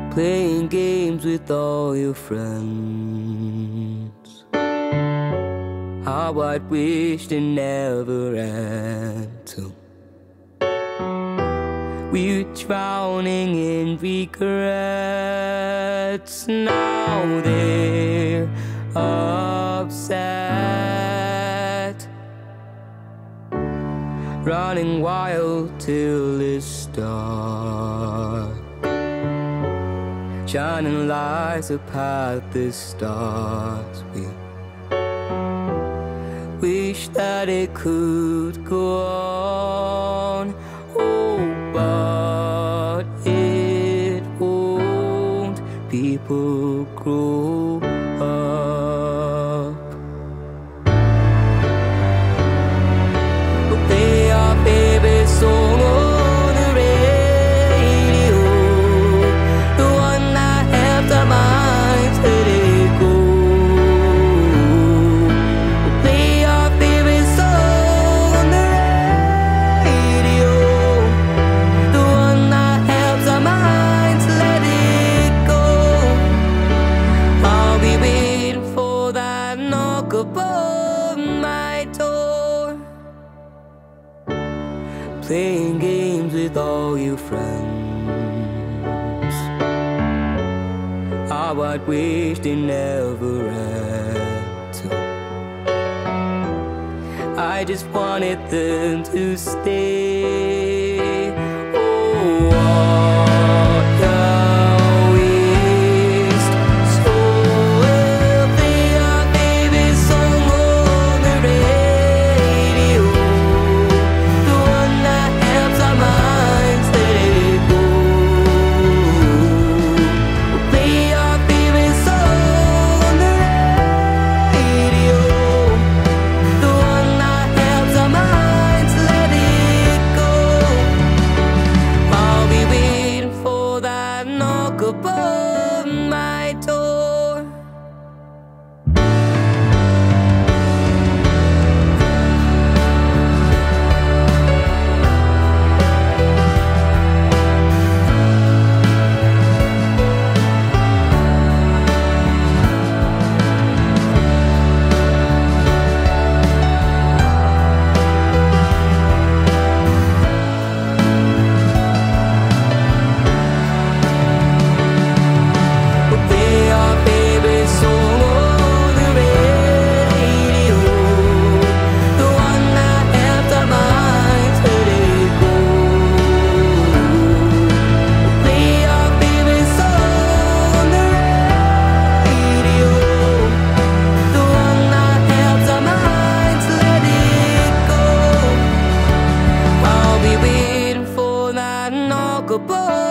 playing games with all your friends. How I'd wish they never end to. We're drowning in regrets. Now they're upset, running wild till it's dark, shining lights upon the stars. We wish that it could go on, oh, but it won't. People grow up, but they are baby song on the radio, the one that helped our minds let it go. But they are baby song on the radio, the one that helps our minds let it go. I'll be waiting for that knock above my door, playing games with all your friends. How I'd wish they never end to. I just wanted them to stay. Oh, what a waste. So if they are baby song on the radio, the one that helps our minds let it go. They are baby song on the radio, the one that helps our minds let it go. I'll be waiting for that knock above my door. But they are baby song on the radio, the one that helped our minds let it go. They are baby song on the radio, the one that helps our minds let it go. I'll be waiting for that knock above